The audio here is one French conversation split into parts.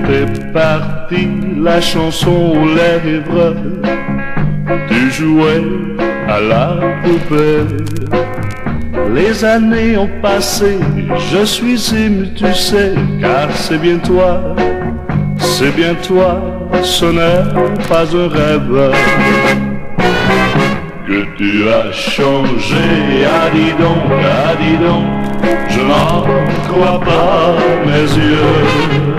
T'es parti, la chanson aux lèvres, tu jouais à la poupée. Les années ont passé, je suis ému, tu sais, car c'est bien toi, ce n'est pas un rêve. Que tu as changé, ah dis donc, je n'en crois pas mes yeux.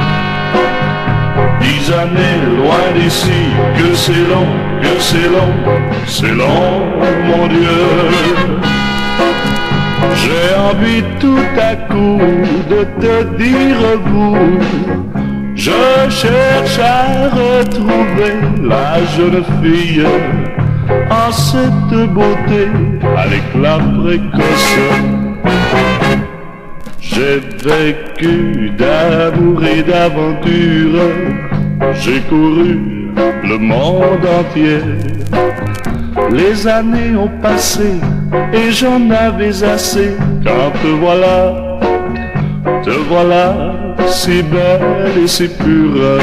10 années loin d'ici, que c'est long, c'est long, mon Dieu. J'ai envie tout à coup de te dire vous. Je cherche à retrouver la jeune fille en cette beauté à l'éclat précoce. J'ai vécu d'amour et d'aventure, j'ai couru le monde entier. Les années ont passé et j'en avais assez. Quand te voilà si belle et si pure.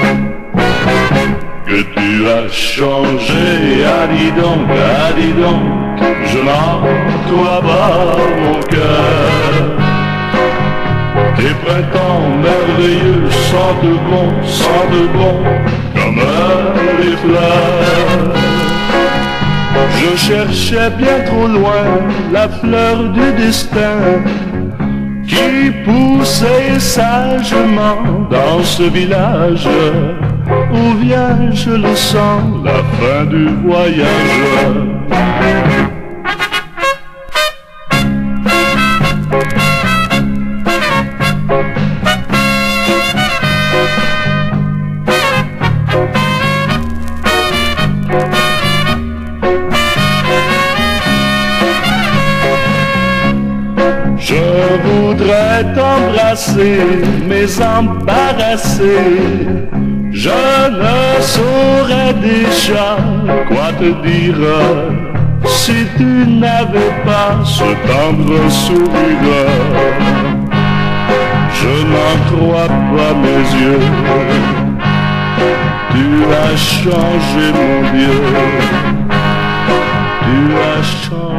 Que tu as changé, ah dis donc, je n'en crois pas mon cœur. Tes printemps merveilleux sentent bon comme les fleurs. Je cherchais bien trop loin la fleur du destin qui poussait sagement dans ce village où vient, je le sens, la fin du voyage. Je voudrais t'embrasser, mais embarrassé, je ne saurais déjà quoi te dire si tu n'avais pas ce tendre sourire. Je n'en crois pas mes yeux, tu as changé mon Dieu, tu as changé.